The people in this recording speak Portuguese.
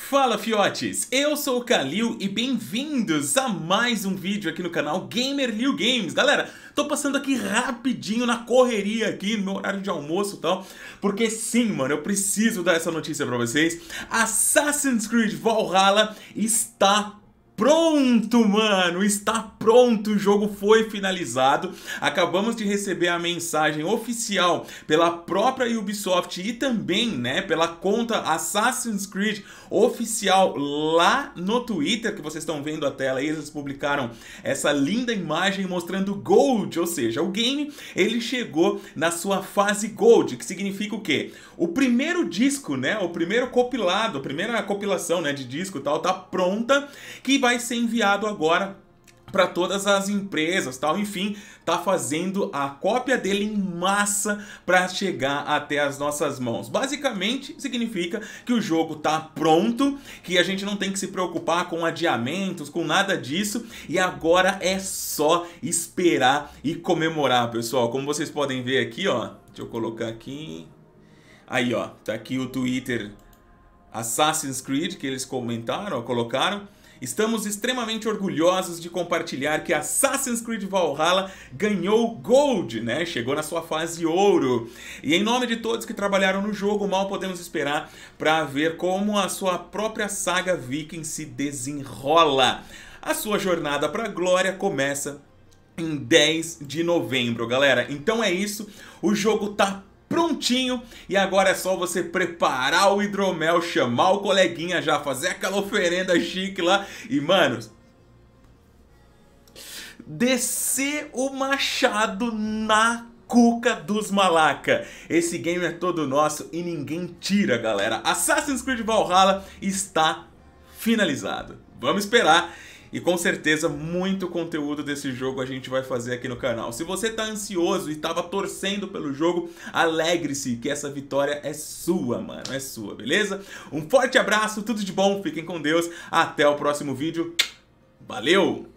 Fala fiotes, eu sou o Kalil e bem-vindos a mais um vídeo aqui no canal Gamer.Liu Games. Galera, tô passando aqui rapidinho na correria aqui no meu horário de almoço e tal, porque sim, mano, eu preciso dar essa notícia pra vocês. Assassin's Creed Valhalla está pronto, mano, está pronto, o jogo foi finalizado. Acabamos de receber a mensagem oficial pela própria Ubisoft e também, né, pela conta Assassin's Creed oficial lá no Twitter, que vocês estão vendo a tela aí. Eles publicaram essa linda imagem mostrando Gold, ou seja, o game ele chegou na sua fase Gold, que significa o quê? O primeiro disco, né, o primeiro compilado, a primeira compilação, né, de disco e tal, tá pronta, que vai ser enviado agora para todas as empresas, tal, enfim, tá fazendo a cópia dele em massa para chegar até as nossas mãos. Basicamente, significa que o jogo tá pronto, que a gente não tem que se preocupar com adiamentos, com nada disso, e agora é só esperar e comemorar, pessoal. Como vocês podem ver aqui, ó, deixa eu colocar aqui. Aí, ó, tá aqui o Twitter Assassin's Creed que eles comentaram, ó, colocaram. Estamos extremamente orgulhosos de compartilhar que Assassin's Creed Valhalla ganhou Gold, né? Chegou na sua fase Ouro. E em nome de todos que trabalharam no jogo, mal podemos esperar para ver como a sua própria saga Viking se desenrola. A sua jornada para a glória começa em 10 de novembro, galera. Então é isso, o jogo tá prontinho e agora é só você preparar o hidromel, chamar o coleguinha já, fazer aquela oferenda chique lá e, mano, descer o machado na cuca dos malaca. Esse game é todo nosso e ninguém tira, galera. Assassin's Creed Valhalla está finalizado. Vamos esperar. E com certeza muito conteúdo desse jogo a gente vai fazer aqui no canal. Se você tá ansioso e tava torcendo pelo jogo, alegre-se que essa vitória é sua, mano. É sua, beleza? Um forte abraço, tudo de bom, fiquem com Deus. Até o próximo vídeo. Valeu!